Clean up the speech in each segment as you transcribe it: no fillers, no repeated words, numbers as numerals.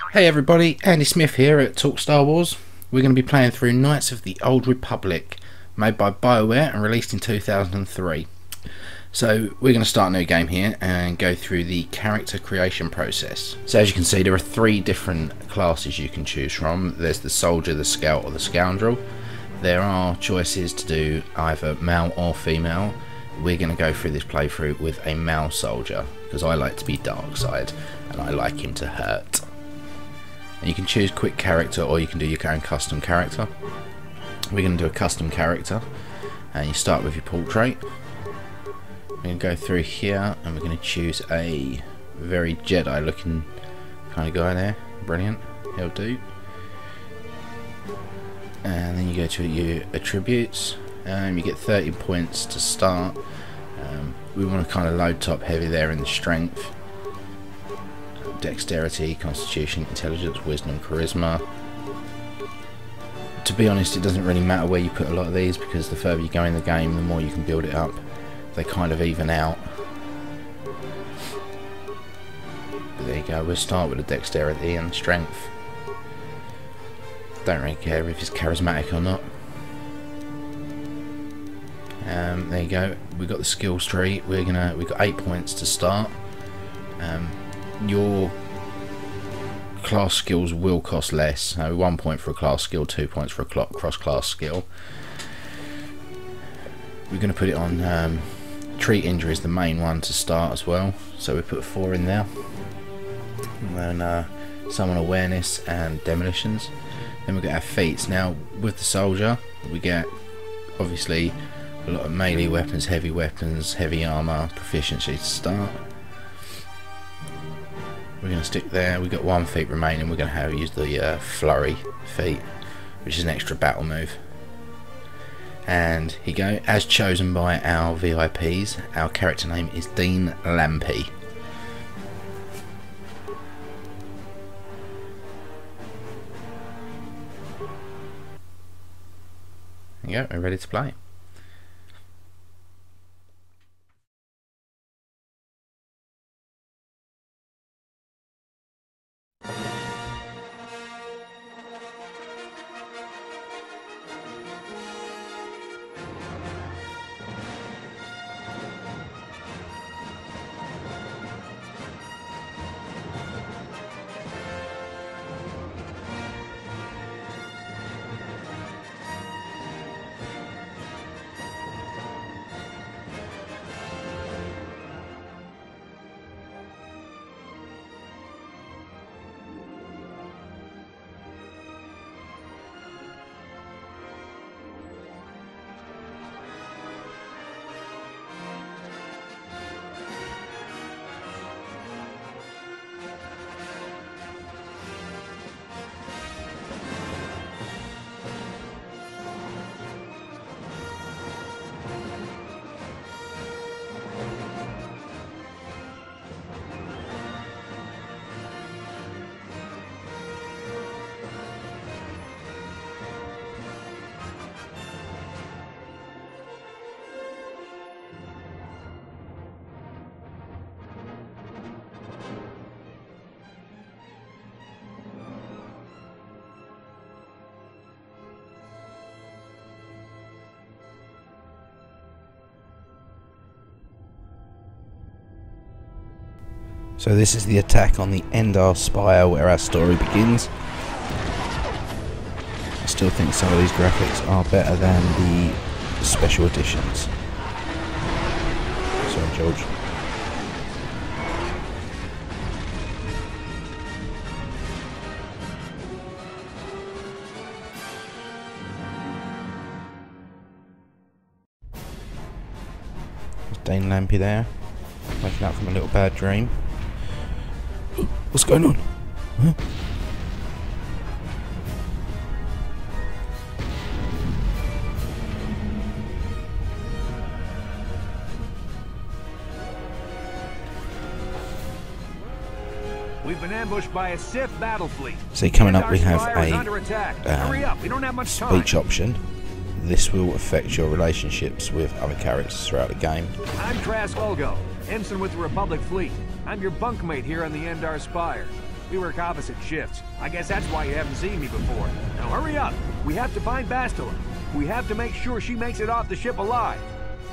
Hey everybody, Andy Smith here at Talk Star Wars. We're going to be playing through Knights of the Old Republic, made by BioWare and released in 2003. So we're going to start a new game here and go through the character creation process. So as you can see, there are three different classes you can choose from. There's the soldier, the scout or the scoundrel. There are choices to do either male or female. We're going to go through this playthrough with a male soldier because I like to be dark side and I like him to hurt. And you can choose quick character or you can do your own custom character. We're going to do a custom character and you start with your portrait. We're going to go through here and we're going to choose a very Jedi looking kind of guy there. Brilliant, he'll do. And then you go to your attributes and you get 30 points to start. We want to kind of load top heavy there in the strength, dexterity, constitution, intelligence, wisdom, charisma. To be honest, it doesn't really matter where you put a lot of these because the further you go in the game the more you can build it up. They kind of even out. But there you go, we'll start with the dexterity and strength. Don't really care if it's charismatic or not. There you go, we've got the skills tree. We've got 8 points to start. Your class skills will cost less. So 1 point for a class skill, 2 points for a cross-class skill. We're going to put it on treat injury is the main one to start as well. So we put 4 in there. And then summon awareness and demolitions. Then we get our feats. Now with the soldier we get obviously a lot of melee weapons, heavy armor, proficiency to start. We're going to stick there. We've got 1 feat remaining. We're going to use the flurry feat, which is an extra battle move. And here you go. As chosen by our VIPs, our character name is Dean Lampy. There you go. We're ready to play. So this is the attack on the Endar Spire where our story begins. I still think some of these graphics are better than the special editions. Sorry, George. There's Dane Lampy there, waking up from a little bad dream. What's going on? Huh? We've been ambushed by a Sith battle fleet. So coming up we have a speech option. This will affect your relationships with other characters throughout the game. I'm Trask Olgo, ensign with the Republic Fleet. I'm your bunkmate here on the Endar Spire. We work opposite shifts. I guess that's why you haven't seen me before. Now hurry up. We have to find Bastila. We have to make sure she makes it off the ship alive.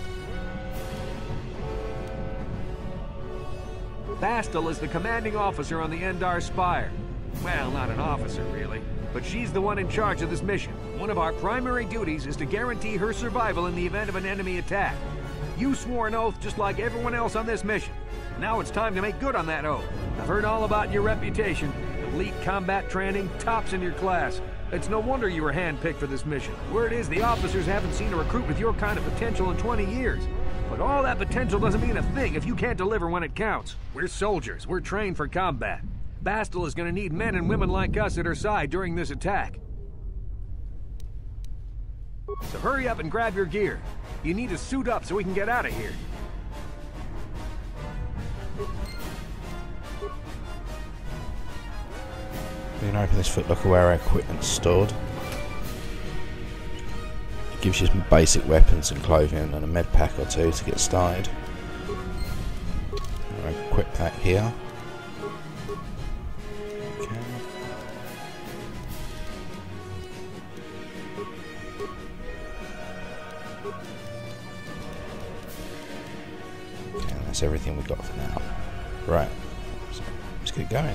Bastila is the commanding officer on the Endar Spire. Well, not an officer, really. But she's the one in charge of this mission. One of our primary duties is to guarantee her survival in the event of an enemy attack. You swore an oath just like everyone else on this mission. Now it's time to make good on that oath. I've heard all about your reputation. Elite combat training, tops in your class. It's no wonder you were handpicked for this mission. Word is the officers haven't seen a recruit with your kind of potential in 20 years. But all that potential doesn't mean a thing if you can't deliver when it counts. We're soldiers. We're trained for combat. Bastila is going to need men and women like us at her side during this attack. So hurry up and grab your gear. You need to suit up so we can get out of here. We're going to open this footlocker where our equipment's stored. It gives you some basic weapons and clothing and a med pack or two to get started. I'll equip that here. Okay. Okay, that's everything we've got for now. Right, so let's get going.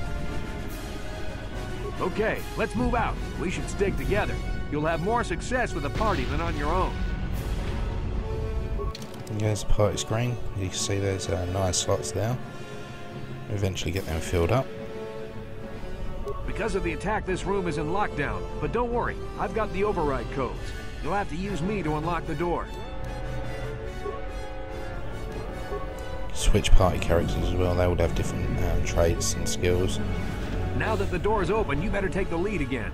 Okay, let's move out. We should stick together. You'll have more success with a party than on your own. And there's the party screen. You can see there's 9 slots there. Eventually get them filled up. Because of the attack, this room is in lockdown. But don't worry, I've got the override codes. You'll have to use me to unlock the door. Switch party characters as well. They would have different traits and skills. Now that the door's open, you better take the lead again.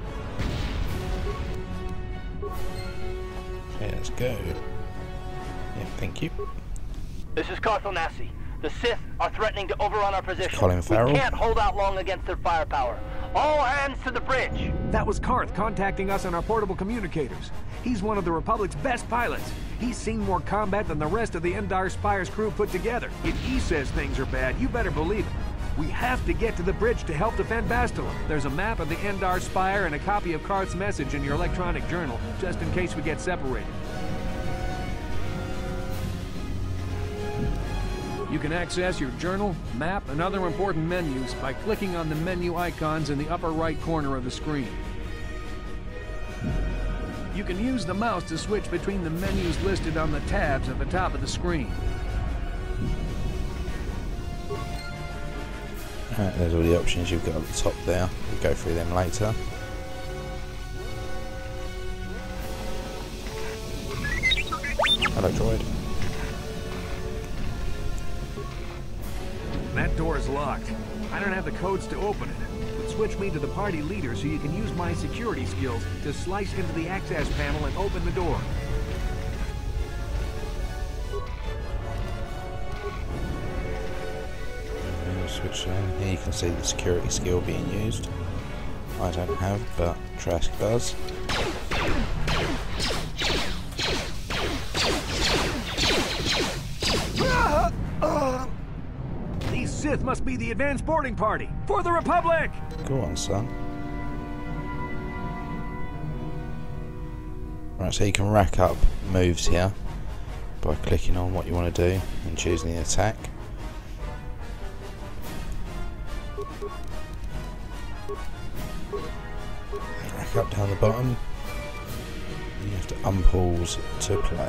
Okay, let's go. Yeah, thank you. This is Carthonasi. The Sith are threatening to overrun our position. Colin Farrell. We can't hold out long against their firepower. All hands to the bridge. That was Karth contacting us on our portable communicators. He's one of the Republic's best pilots. He's seen more combat than the rest of the Endar Spire's crew put together. If he says things are bad, you better believe it. We have to get to the bridge to help defend Bastila. There's a map of the Endar Spire and a copy of Karth's message in your electronic journal, just in case we get separated. You can access your journal, map, and other important menus by clicking on the menu icons in the upper right corner of the screen. You can use the mouse to switch between the menus listed on the tabs at the top of the screen. Alright, there's all the options you've got at the top there. We'll go through them later. Hello, droid. That door is locked. I don't have the codes to open it. But switch me to the party leader so you can use my security skills to slice into the access panel and open the door. Switch there. Here you can see the security skill being used. I don't have, but Trask does. These Sith must be the advanced boarding party for the Republic! Go on, son. Right, so you can rack up moves here by clicking on what you want to do and choosing the attack. Rack up down the bottom. And you have to unpause to play.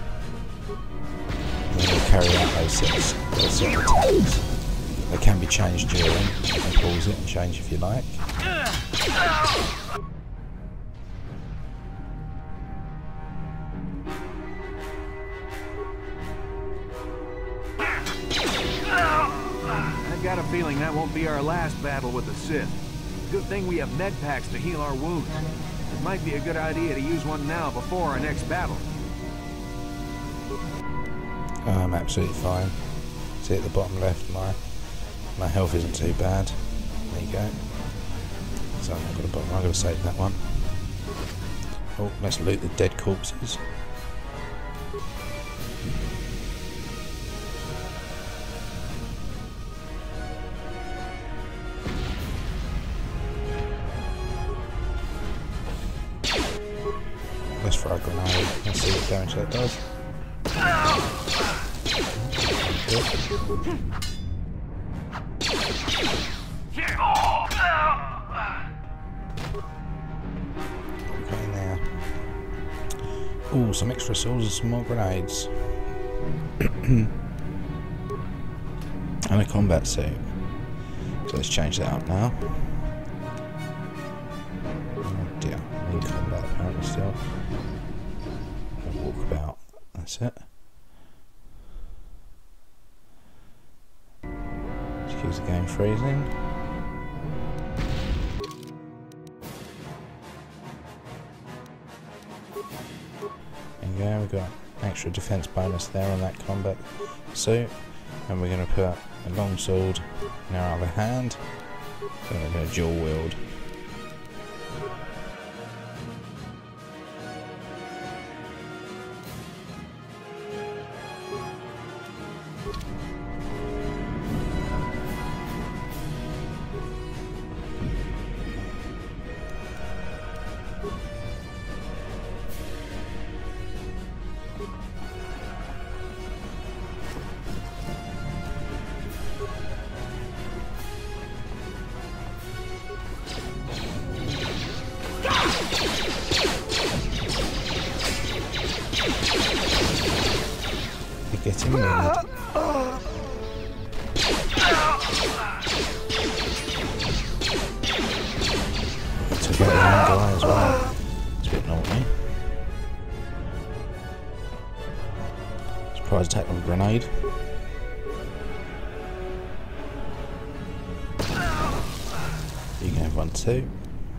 And then you carry out those set of attacks. They can be changed during. You can pause it and change if you like. I've got a feeling that won't be our last battle with the Sith. Good thing we have med packs to heal our wounds. It might be a good idea to use one now before our next battle. I'm absolutely fine. See at the bottom left, my health isn't too bad. There you go. So I've got a bottom. I'm going to save that one. Oh, let's loot the dead corpses. Let's throw a grenade. Let's see what damage that does. Okay, now. Ooh, some extra swords and some more grenades. And a combat suit. So let's change that up now. Oh dear, I need combat apparently still. Walkabout, that's it. Just keeps the game freezing. There you go, we've got extra defense bonus there on that combat suit. And we're going to put a long sword in our other hand. So we're going to dual wield. Getting me. Took out the wrong guy as well. It's a bit naughty. Surprise attack with a grenade. You can have one too.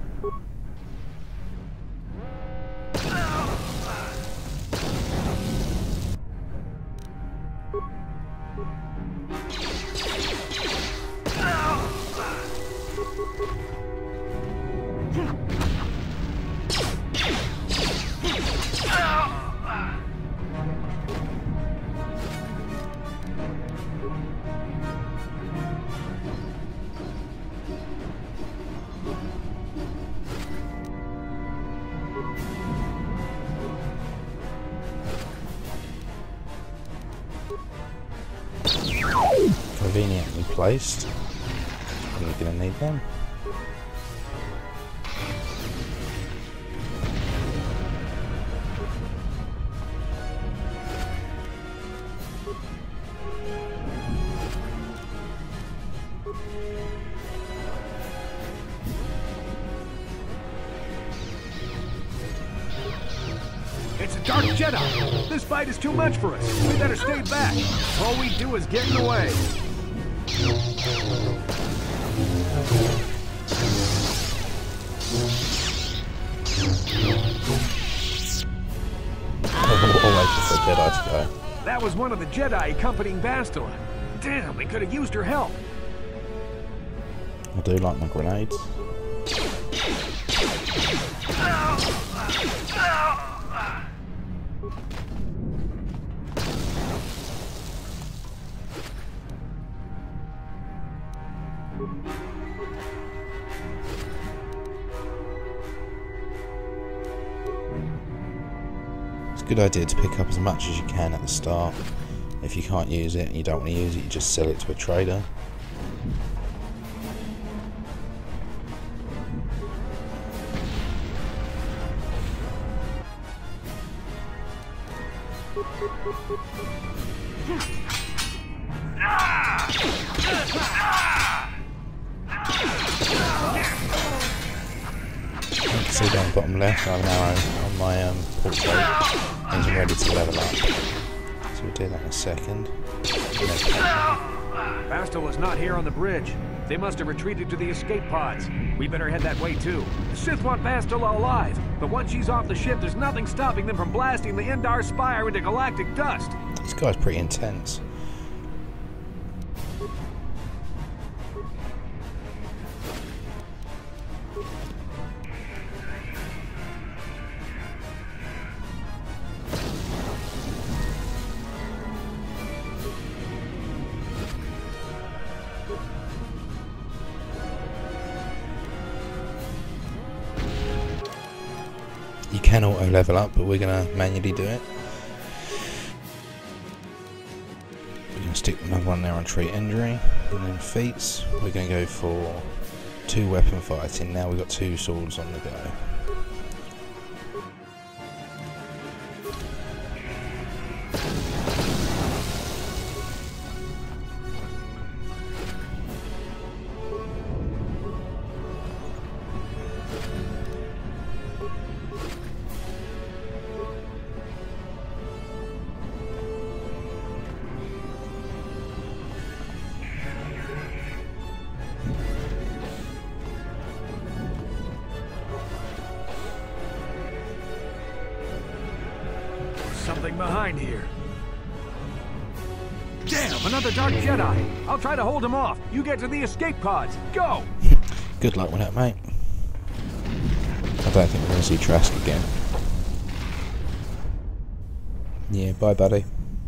Conveniently placed. You're going to need them. It's a Dark Jedi! This fight is too much for us. We better stay back. All we do is get in the way. Jedi to go. That was one of the Jedi accompanying Bastila. Damn, we could have used her help. I do like my grenades. It's a good idea to pick up as much as you can at the start. If you can't use it and you don't want to use it, you just sell it to a trader. You can see down the bottom left I have an arrow on my portrait, means I'm ready to level up. So we'll do that in a second. Bastila's not here on the bridge. They must have retreated to the escape pods. We better head that way too. The Sith want Bastila alive, but once she's off the ship, there's nothing stopping them from blasting the Endar Spire into galactic dust. This guy's pretty intense. You can auto level up, but we're going to manually do it. We're going to stick another one there on treat injury, and then feats. We're going to go for 2 weapon fighting. Now we've got 2 swords on the go. Something behind here. Damn, another Dark Jedi. I'll try to hold him off. You get to the escape pods. Go! Good luck with that, mate. I don't think we're going to see Trask again. Yeah, bye, buddy.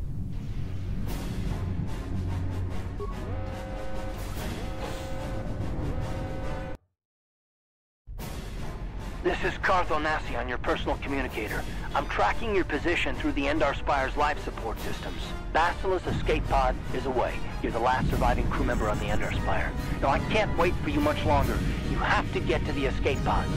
This is Cartho Nassi on your personal communicator. I'm tracking your position through the Endar Spire's life support systems. Basilisk's escape pod is away. You're the last surviving crew member on the Endar Spire. Now, I can't wait for you much longer. You have to get to the escape pods.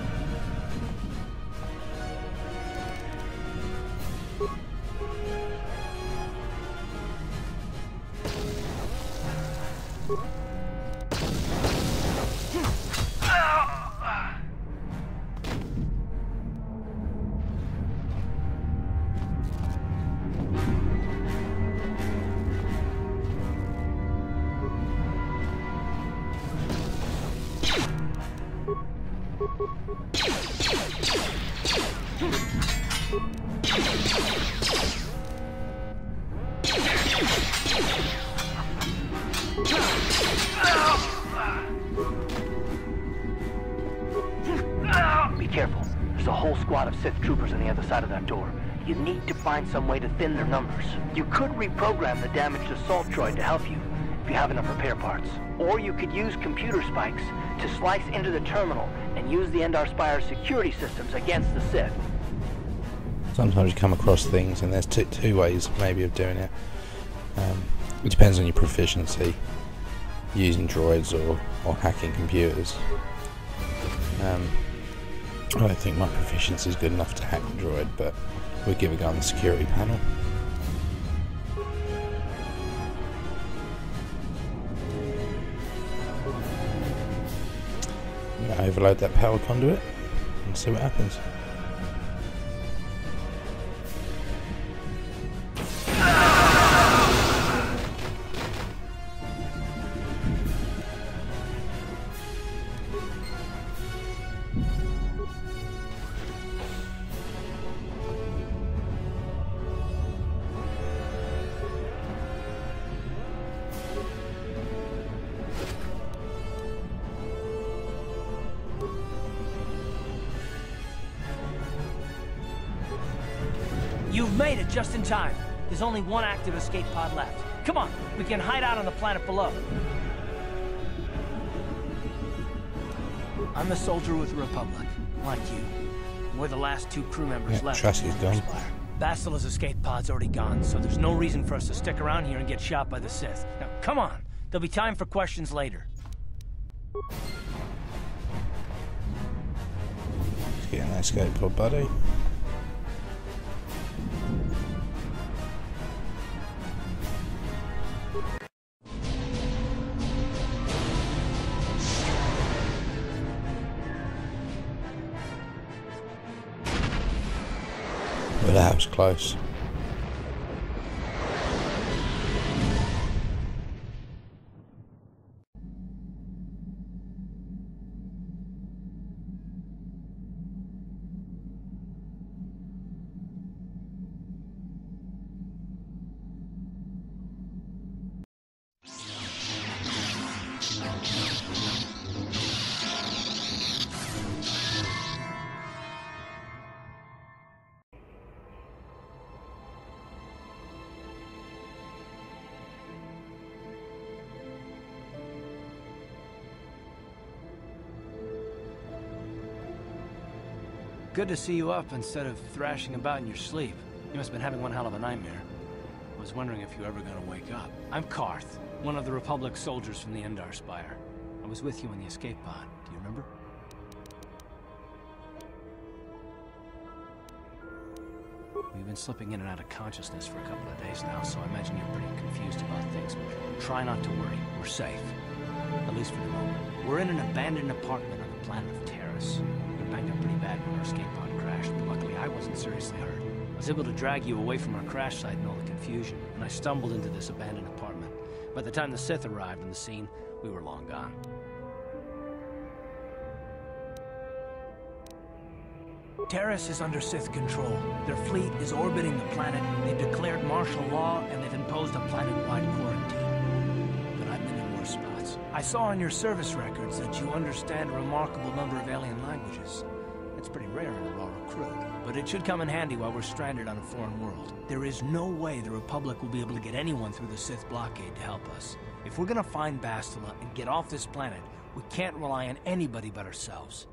Be careful. There's a whole squad of Sith troopers on the other side of that door. You need to find some way to thin their numbers. You could reprogram the damaged assault droid to help you, if you have enough repair parts. Or you could use computer spikes to slice into the terminal and use the Endar Spire's security systems against the Sith. Sometimes you come across things, and there's two ways maybe of doing it. It depends on your proficiency, using droids or hacking computers. I don't think my proficiency is good enough to hack the droid, but we'll give a go on the security panel. I'm going to overload that power conduit and see what happens. You've made it just in time. There's only one active escape pod left. Come on, we can hide out on the planet below. I'm the soldier with the Republic, like you. We're the last 2 crew members left. Trask is gone. Basila's escape pod's already gone, so there's no reason for us to stick around here and get shot by the Sith. Now, come on. There'll be time for questions later. Let's get in that escape pod, buddy. Well, that was close. good to see you up instead of thrashing about in your sleep. You must have been having one hell of a nightmare. I was wondering if you were ever gonna wake up. I'm Karth, one of the Republic soldiers from the Endar Spire. I was with you in the escape pod. Do you remember? We've been slipping in and out of consciousness for a couple of days now, so I imagine you're pretty confused about things. But try not to worry. We're safe. At least for the moment. We're in an abandoned apartment on the planet of Terrace. We were banged up pretty bad when our escape pod crashed, but luckily I wasn't seriously hurt. I was able to drag you away from our crash site and all the confusion, and I stumbled into this abandoned apartment. By the time the Sith arrived on the scene, we were long gone. Terrace is under Sith control. Their fleet is orbiting the planet. They've declared martial law, and they've imposed a planet-wide quarantine. But I've been in worse spots. I saw on your service records that you understand a remarkable number of alien languages. It's pretty rare in a raw recruit, but it should come in handy while we're stranded on a foreign world. There is no way the Republic will be able to get anyone through the Sith blockade to help us. If we're gonna find Bastila and get off this planet, we can't rely on anybody but ourselves.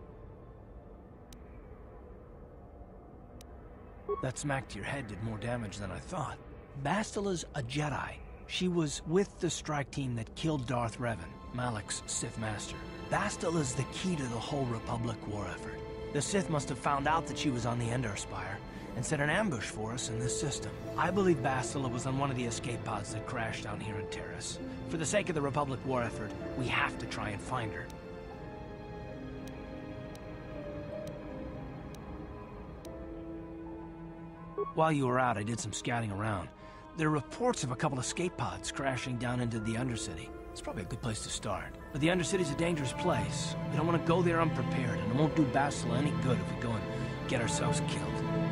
That smack to your head did more damage than I thought. Bastila's a Jedi. She was with the strike team that killed Darth Revan, Malak's Sith master. Bastila's the key to the whole Republic war effort. The Sith must have found out that she was on the Endar Spire and set an ambush for us in this system. I believe Bastila was on one of the escape pods that crashed down here in Terrace. For the sake of the Republic war effort, we have to try and find her. While you were out, I did some scouting around. There are reports of a couple of escape pods crashing down into the Undercity. It's probably a good place to start. But the Undercity's a dangerous place. We don't want to go there unprepared, and it won't do Bastila any good if we go and get ourselves killed.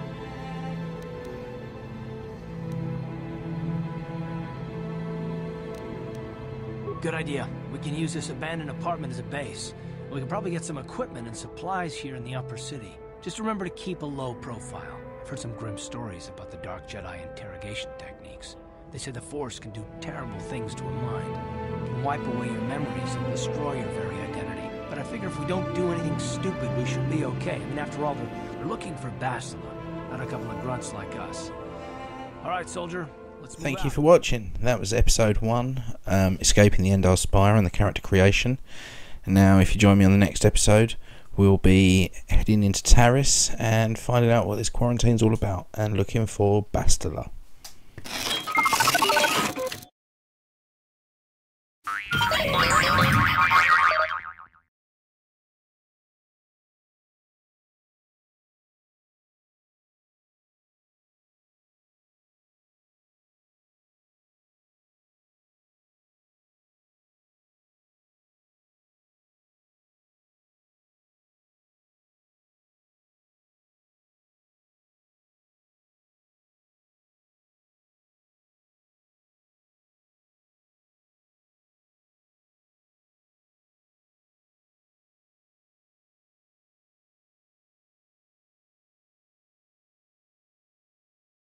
Good idea. We can use this abandoned apartment as a base. We can probably get some equipment and supplies here in the upper city. Just remember to keep a low profile. I've heard some grim stories about the Dark Jedi interrogation techniques. They say the Force can do terrible things to a mind. It can wipe away your memories and destroy your very identity. But I figure if we don't do anything stupid, we should be okay. I mean, after all, they're looking for Bastila, not a couple of grunts like us. All right, soldier, let's move Thank you out. for watching. That was episode 1, Escaping the Endar Spire and the character creation. And now, if you join me on the next episode, we'll be heading into Taris and finding out what this quarantine's all about and looking for Bastila.